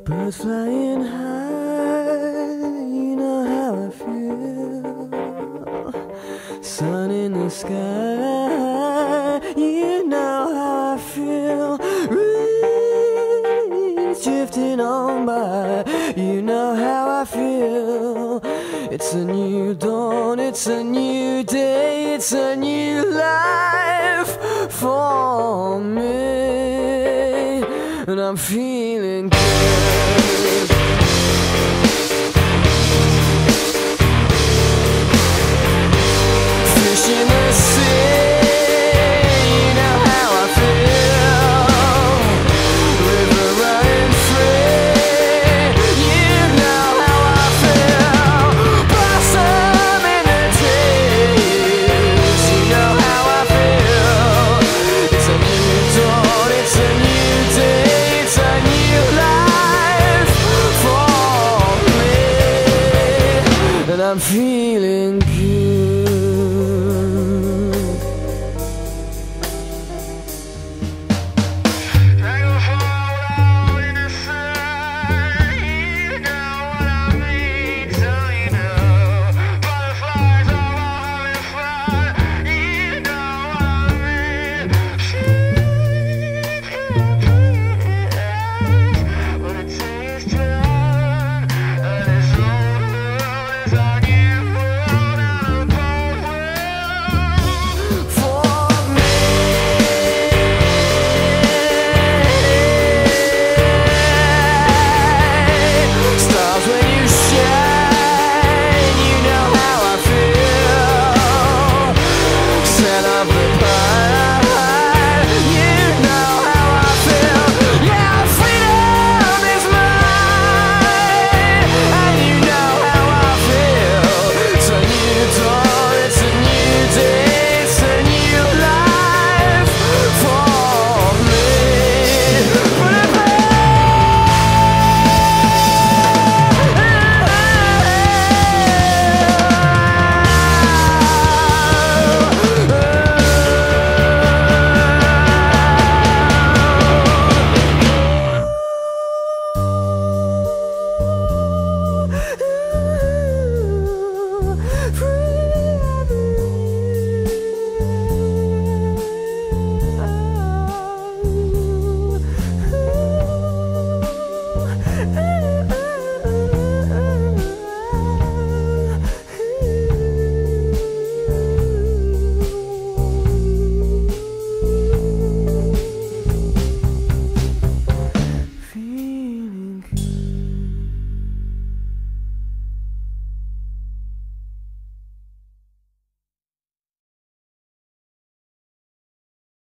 Birds flying high, you know how I feel. Sun in the sky, you know how I feel. Breeze drifting on by, you know how I feel. It's a new dawn, it's a new day, it's a new life for me, and I'm feeling good. Fish in the sea, you know how I feel. River running free, you know how I feel. Blossom in the trees, you know how I feel. It's a new dawn, it's a new day, it's a new life for me, and I'm feeling good.